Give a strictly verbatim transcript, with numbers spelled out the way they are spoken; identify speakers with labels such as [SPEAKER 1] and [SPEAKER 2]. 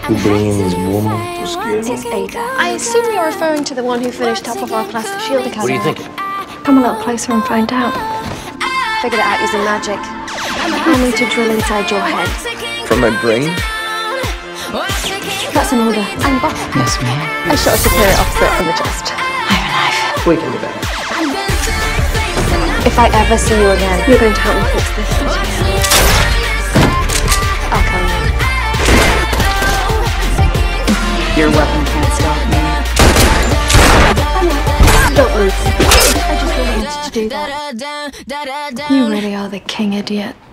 [SPEAKER 1] who brings woman to school?
[SPEAKER 2] It's Ada. I assume you're referring to the one who finished top of our class at S H I E L D Academy.
[SPEAKER 1] What are you thinking?
[SPEAKER 2] Come a little closer and find out. Figured it out using magic. Allow me to drill inside your head.
[SPEAKER 1] From my brain?
[SPEAKER 2] That's an order. I'm Bob.
[SPEAKER 3] Yes, ma'am.
[SPEAKER 2] I shot a superior officer in the chest.
[SPEAKER 3] I have a knife.
[SPEAKER 1] We can do that.
[SPEAKER 2] If I ever see you again, you're going to help me fix this. I'll kill you.
[SPEAKER 3] Your weapon can't stop me.
[SPEAKER 2] Don't move. I just really wanted to do that. You really are the king, idiot.